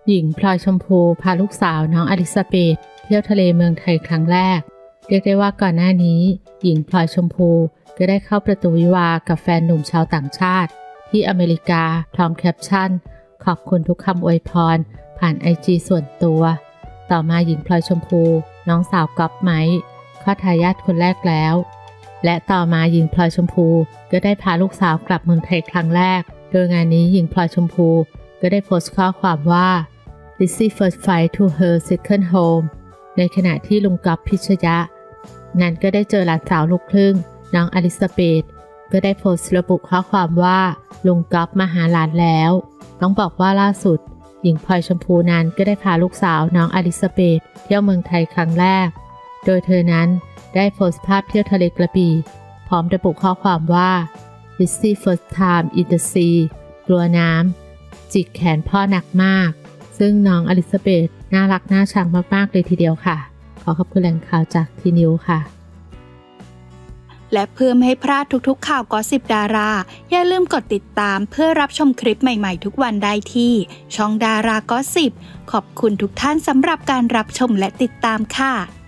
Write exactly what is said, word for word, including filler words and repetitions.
หญิงพลอยชมพูพาลูกสาวน้องอลิซาเบธเที่ยวทะเลเมืองไทยครั้งแรกเรียกได้ว่าก่อนหน้านี้หญิงพลอยชมพูก็ได้เข้าประตูวิวาห์กับแฟนหนุ่มชาวต่างชาติที่อเมริกาพร้อมแคปชั่นขอบคุณทุกคำอวยพรผ่านไอจีส่วนตัวต่อมาหญิงพลอยชมพูน้องสาวก๊อฟไมค์คลอดทายาทคนแรกแล้วและต่อมาหญิงพลอยชมพูก็ได้พาลูกสาวกลับเมืองไทยครั้งแรกโดยงานนี้หญิงพลอยชมพูก็ได้โพสต์ข้อความว่า Lizzy first flight to her second home ในขณะที่ลุงก๊อฟพิชยะนั้นก็ได้เจอหลานสาวลูกครึ่งน้องอลิซาเบธก็ได้โพสต์ระบุข้อความว่าลุงก๊อฟมาหาหลานแล้วต้องบอกว่าล่าสุดหญิงพลอยชมพูนั้นก็ได้พาลูกสาวน้องอลิซาเบธเที่ยวเมืองไทยครั้งแรกโดยเธอนั้นได้โพสต์ภาพเที่ยวทะเลกระบี่พร้อมระบุข้อความว่า Lizzy first time in the sea กลัวน้ำจิกแขนพ่อหนักมากซึ่งน้องอลิซาเบธน่ารักน่าชังมากๆเลยทีเดียวค่ะขอขอบคุณแหล่งข่าวจากทีนิวค่ะและเพื่อไม่ให้พลาดทุกๆข่าวกอสซิปดาราอย่าลืมกดติดตามเพื่อรับชมคลิปใหม่ๆทุกวันได้ที่ช่องดารากอสซิปขอบคุณทุกท่านสำหรับการรับชมและติดตามค่ะ